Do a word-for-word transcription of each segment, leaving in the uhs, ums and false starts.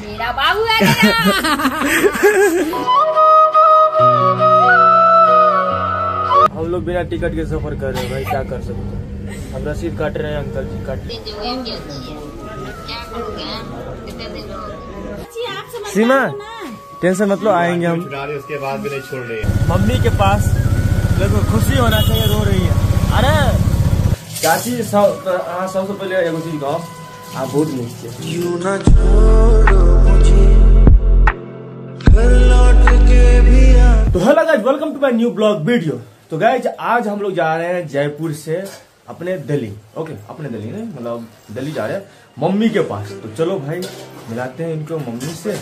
मेरा बाबू है। हम लोग बिना टिकट के सफर कर रहे हैं भाई, क्या कर सकते हैं। हम रसीद काट रहे हैं, अंकल जी काट रहे हैं। सीमा टेंशन मत लो, आएंगे हम। उसके बाद भी नहीं छोड़ रहे। मम्मी के पास देखो खुशी होना चाहिए, रो रही है। अरे चाची हाँ सबसे पहले एगो चीज कहो, आप बहुत नीचे तो hello guys, welcome to my new blog video. तो गाइस आज हम लोग जा रहे हैं जयपुर से अपने दिल्ली। ओके अपने दिल्ली नहीं मतलब दिल्ली जा रहे हैं मम्मी के पास। तो चलो भाई मिलाते हैं इनको मम्मी से,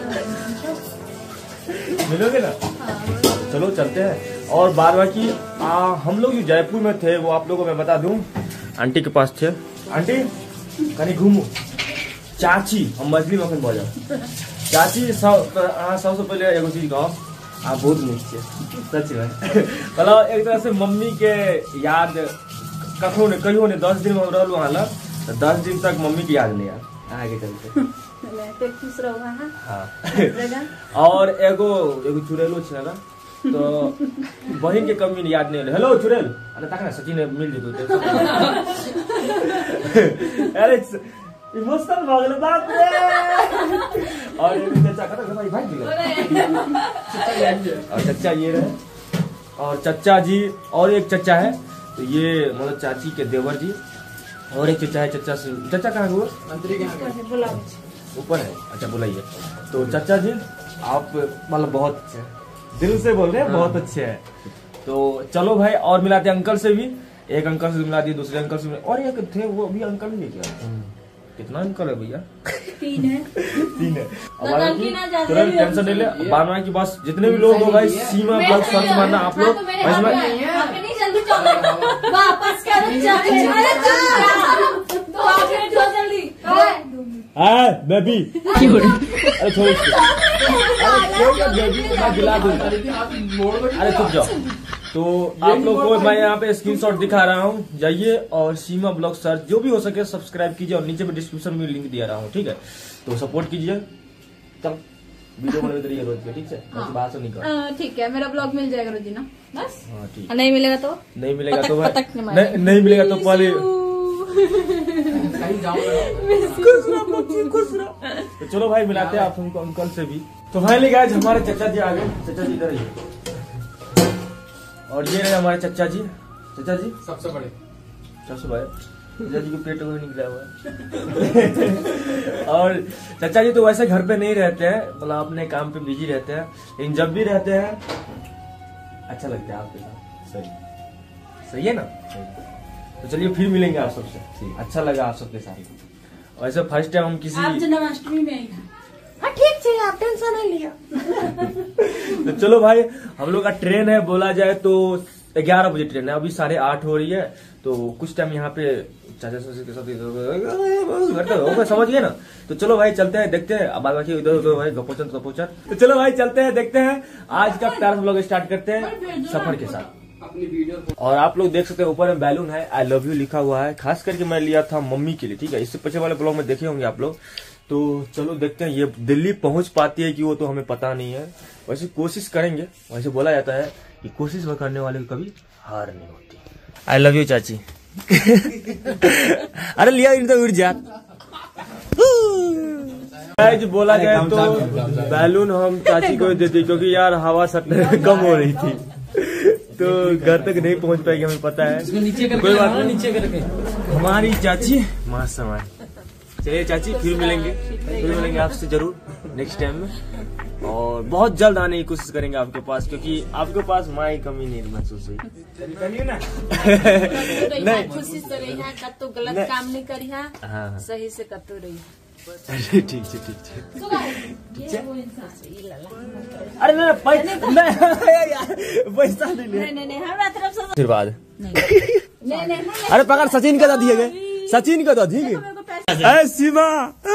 मिलोगे ना? चलो चलते हैं। और बाद बाकी हम लोग जो जयपुर में थे वो आप लोगों को मैं बता दूं, आंटी के पास थे। आंटी कहीं घूमो। चाची हम मछली मखन बोला चाची सब हाँ सबसे पहले एगो चीज कहो, आप बहुत नीचे सच में मतलब एक तरह से मम्मी के याद कखो ने कहियो ने दस दिन में हम रहलू वहाँ तो दस दिन तक मम्मी की याद नहीं आ आगे चलते हाँ। और एगो एगो चुड़ैलो छे ना तो बहन के कमी याद नहीं। हेलो चुड़ैल, अरे तक ना सचिन मिल जेतो। अरे इमोशनल हो गए बाप रे। और ये चाचा का भाई भाई और चाचा ये रहे और चाचा जी और एक चाचा है तो ये मतलब चाची के देवर जी और एक चाचा है। चाचा से चाचा कहाँ हुआ ऊपर है। अच्छा बुलाइए। तो चाचा जी आप मतलब बहुत अच्छे हैं, दिल से बोल रहे हैं बहुत अच्छे हैं। तो चलो भाई और मिलाते हैं अंकल से भी, एक अंकल से मिला दिए, दूसरे अंकल से और एक थे वो भी अंकल ही क्या। कितना अंकल है भैया? तीन है। तीन है। तुरंत टेंशन नहीं ले, बारह की बस जितने भी लोग हो भाई सीमा ब्लॉग सर्च मारना आप लोग। वापस मैं भी अरे छोड़ दिला दूंगा। अरे चुप जाओ। तो आप लोग को मैं यहाँ पे स्क्रीनशॉट दिखा रहा हूँ, जाइए और सीमा ब्लॉग सर्च जो भी हो सके सब्सक्राइब कीजिए और नीचे में डिस्क्रिप्शन में लिंक दिया रहा हूँ, ठीक है? तो सपोर्ट कीजिए। चल वीडियो बना रही है रोज के, ठीक है? बात नहीं कर ठीक है, मेरा ब्लॉग मिल जाएगा रोजी ना बस। हाँ ठीक। नहीं मिलेगा तो नहीं मिलेगा तो नहीं मिलेगा तो पहले तो चलो भाई मिलाते हैं आप हमको अंकल से भी। तो फाइनली गाइस हमारे चाचा जी आ गए। चाचा जी इधर आइए। और ये रहे हमारे चाचा जी। चाचा जी सबसे बड़े सबसे बड़े चाचा जी को पेट में निकला हुआ है। और चाचा जी तो वैसे घर पे नहीं रहते हैं, मतलब अपने काम पे बिजी रहते हैं, लेकिन जब भी रहते हैं अच्छा लगता है आपके साथ। सही सही है ना? तो चलिए फिर मिलेंगे आप सबसे। अच्छा लगा आप सबके साथ। वैसे फर्स्ट टाइम हम किसी आप जन्माष्टमी में आई हाँ ठीक है, आप टेंशन नहीं लिया। तो चलो भाई हम लोग का ट्रेन है बोला जाए तो ग्यारह बजे ट्रेन है, अभी साढ़े आठ हो रही है। तो कुछ टाइम यहाँ पे चाचा ससुर के साथ होगा, समझ गए ना? तो चलो भाई चलते हैं, देखते हैं। अब बाकी इधर उधर भाई गपोचन गपोचन। तो चलो भाई चलते हैं, देखते हैं आज का प्यार हम लोग स्टार्ट करते हैं सफर के साथ। और आप लोग देख सकते हैं ऊपर में बैलून है, आई लव यू लिखा हुआ है। खास करके मैं लिया था मम्मी के लिए, ठीक है? इससे पीछे वाले ब्लॉग में देखे होंगे आप लोग। तो चलो देखते हैं ये दिल्ली पहुंच पाती है कि वो तो हमें पता नहीं है। वैसे कोशिश करेंगे, वैसे बोला जाता है कि कोशिश करने वाले को कभी हार नहीं होती। आई लव यू चाची। अरे लिया इन तो उड़ जा। बोला जाए तो बैलून हम चाची को देते क्योंकि यार हवा सटने कम हो रही थी तो घर तक नहीं पहुंच पाएगी, हमें पता है। नीचे करके कोई बात नहीं, नीचे करके हमारी चाची मस्त हमारी। चलिए चाची फिर मिलेंगे, फिर मिलेंगे आपसे जरूर नेक्स्ट टाइम में। और बहुत जल्द आने की कोशिश करेंगे आपके पास, क्योंकि आपके पास माँ की कमी नहीं महसूस हुई। नहीं खुशी से रही है, कतो गलत काम नहीं करी है, हाँ सही से कतो रही है। ठीक है ठीक है। अरे नहीं पैसा नहीं ले हमारा तरफ से आशीर्वाद। अरे पकड़ सचिन का दिए गए, सचिन का दिए गए। सीमा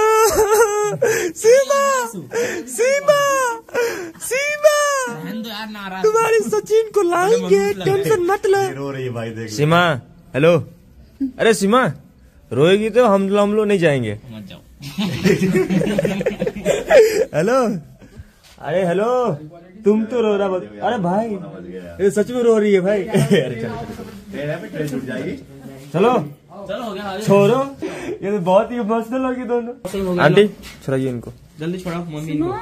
सीमा सीमा सीमा तुम्हारी सचिन को लाएंगे, टेंशन मत लो। रो रही है भाई, देख सीमा। हेलो अरे सीमा रोएगी तो हम हम लोग नहीं जाएंगे। हेलो, अरे हेलो, तुम तो रो रहा। अरे भाई ये सच में रो रही है भाई। अरे चलो छूट जाएगी। चलो चलो हो गया, छोड़ो, ये तो बहुत ही इमोशनल होगी दोनों। आंटी छोड़ाइए इनको, जल्दी छोड़ो मम्मी को।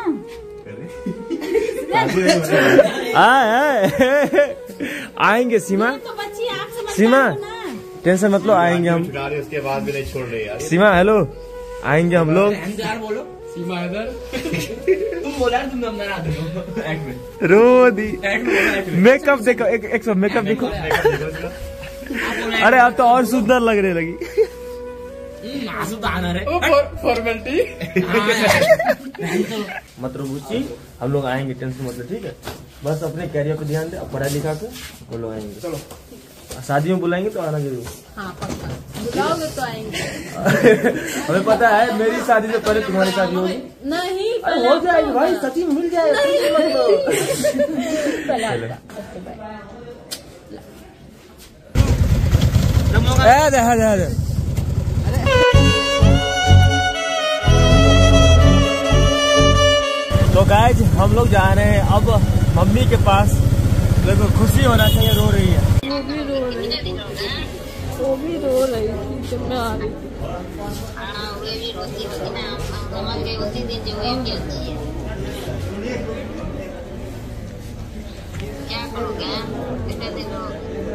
आएंगे सीमा, सीमा टेंशन मत लो, आएंगे हम। उसके बाद भी नहीं छोड़ रही यार। सीमा हेलो, आएंगे हम लोग। बोलो सीमा इधर। तुम बोला तुम अंदर आ दो। रो दी मेकअप देखो, एक एक सौ मेकअप देखो। अरे अब तो और सुंदर लगने लगी। फॉर्मेलिटी मत रो बुच्ची, हम लोग आएंगे, टेंशन मत लो, ठीक है। बस अपने कैरियर पे ध्यान दे, पढ़ाई लिखा के वो लोग आएंगे। चलो शादी में बुलाएंगे तो आना जरूर। हाँ पक्का, बुलाओगे तो आएंगे। हमें पता है मेरी शादी से पहले तुम्हारी शादी होगी। नहीं अरे हो जाएगी भाई, सची में मिल जाएगा। तो गाइज हम लोग जा रहे हैं अब मम्मी के पास। देखो खुशी होना चाहिए, रो रही है। वो भी रो रही थी, वो भी रो रही थी जब मैं आ रही थी। क्या करोगे? कितने दिन हो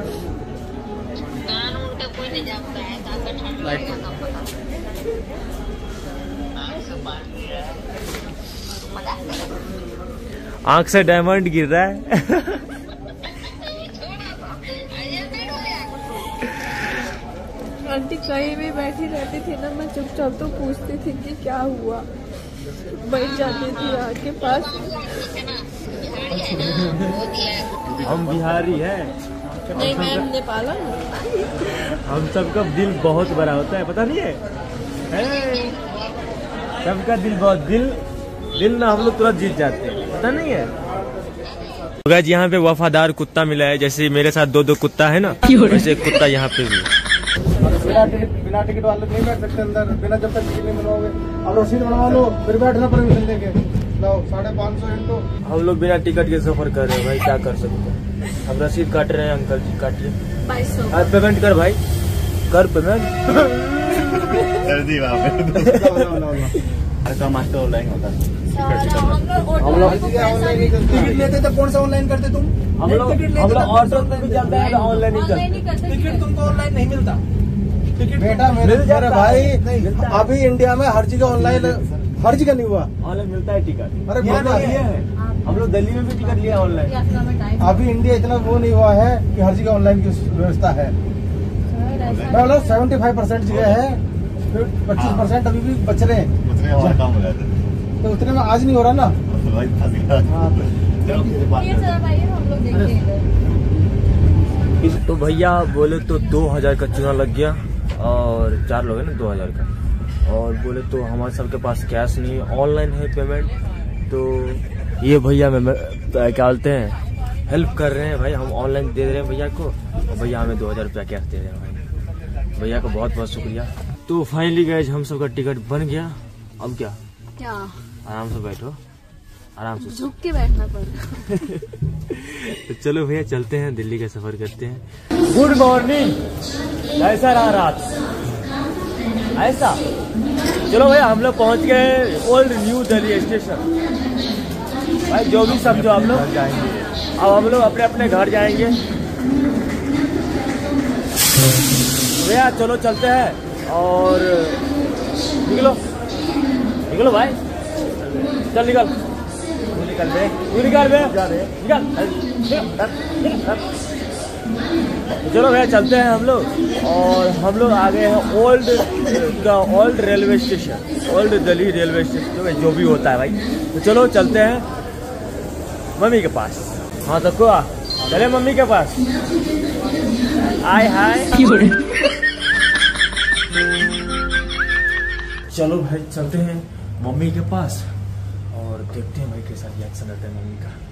कान उनका कोई नहीं जानता है, काका ठंड लगेगा तब पता। आंख से डायमंड गिर रहा है। आंटी कहीं भी बैठी रहती थी ना, मैं चुपचाप तो पूछती थी कि क्या हुआ, बैठ जाती थी आके पास। हम बिहारी हैं। नहीं मैम नेपाल हूँ। हम सबका दिल बहुत बड़ा होता है, पता नहीं है, है? सबका दिल बहुत दिल दिल ना हम लोग तुरंत जीत जाते हैं, पता नहीं है। तो गाइस यहाँ पे वफादार कुत्ता मिला है, जैसे मेरे साथ दो दो कुत्ता है ना, वैसे एक कुत्ता यहाँ पे भी। बिना टिकट बिना टिकट वाले नहीं बैठ सकते अंदर, बिना जब तक टिकट नहीं बनवाओगे। अब रसीद बनवा लो, फिर बैठना परमिशन लेके। लो साढ़े पाँच सौ इंटू। हम लोग बिना टिकट के सफर कर रहे हैं भाई, क्या कर सकते हैं। अब रसीद काट रहे हैं, अंकल जी काटिए। बाईस सौ अब पेमेंट कर भाई, कर पेमेंट। कर दी वहाँ पे। मास्टर ऑनलाइन होता है। हम लोग टिकट लेते थे, कौन सा ऑनलाइन करते तुम? हम लोग हम लोग ऑटो पे भी चलता है, ऑनलाइन ही चलता है। टिकट तुमको ऑनलाइन नहीं मिलता। टिकट बेटा मेरे मेरे भाई, अभी इंडिया में हर जगह ऑनलाइन, हर जगह नहीं हुआ ऑनलाइन मिलता है टिकट। अरे यहाँ बहुत नहीं है, हम लोग दिल्ली में भी टिकट लिया ऑनलाइन। अभी इंडिया इतना वो नहीं हुआ है कि हर जगह ऑनलाइन की व्यवस्था है। मतलब सेवेंटी फाइव परसेंट जगह है, फिर पच्चीस परसेंट अभी भी बच रहे हैं। उतने हमारा काम हो जाता है। तो उतने में आज नहीं हो रहा ना। भाई फंस गया। तो भैया बोले तो दो हजार का चूना लग गया, और चार लोग है ना, दो हजार का। और बोले तो हमारे सबके पास कैश नहीं है, ऑनलाइन है पेमेंट। तो ये भैया में क्या बोलते हैं, हेल्प कर रहे हैं भाई, हम ऑनलाइन दे रहे हैं भैया को, और भैया हमें दो हजार रुपया कैश दे रहे हैं भाई। भैया को बहुत बहुत शुक्रिया। तो फाइनली गाइस हम सबका टिकट बन गया। अब क्या, क्या आराम से बैठो, आराम से झुक के बैठना पड़ेगा। तो चलो भैया चलते हैं, दिल्ली का सफर करते हैं। गुड मॉर्निंग, कैसा रहा रात? ऐसा चलो भैया हम लोग पहुंच गए ओल्ड न्यू दिल्ली स्टेशन। भाई जो भी समझो आप लोग जाएंगे, अब हम लोग अपने अपने घर जाएंगे। भैया चलो चलते हैं, और निकलो निकलो भाई, चल निकल, तू निकल बे, तू निकल बे, निकल निकल। चलो भैया चलते हैं हम लोग, और हम लोग आ गए हैं ओल्ड का old railway station, old Delhi railway station, जो भी होता है भाई। तो चलो चलते हैं मम्मी के पास। हाँ तो को चले मम्मी के पास। आय हाय, चलो भाई चलते हैं मम्मी के पास, और देखते हैं भाई कैसा रिएक्शन रहता है मम्मी का।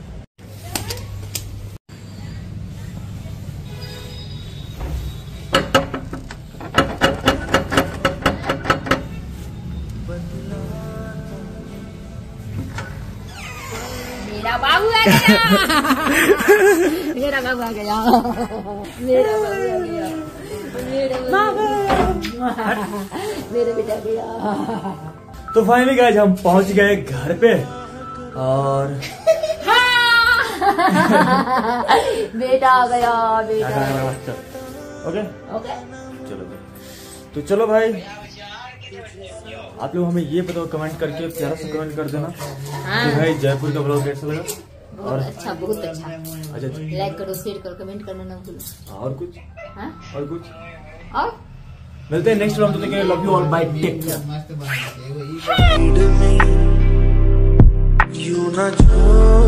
मेरा बाबू आ गया, मेरा बाबू आ गया, मेरा बाबू आ गया, मेरा बाबू, मेरा बेटा गया। तो फाइनली गाइस हम पहुंच गए घर पे और बेटा आ गया, बेटा ओके ओके। चलो भाई, तो चलो भाई आप लोग हमें ये बताओ कमेंट करके, प्यारा सा कमेंट कर देना कि भाई जयपुर का ब्लॉग कैसा लगा। बहुत अच्छा, बहुत अच्छा। अच्छा लाइक करो, शेयर करो, कमेंट करना ना भूलो। और कुछ हाँ? और कुछ और मिलते हैं नेक्स्ट ब्लॉग में। Love you all, bye, take care. You not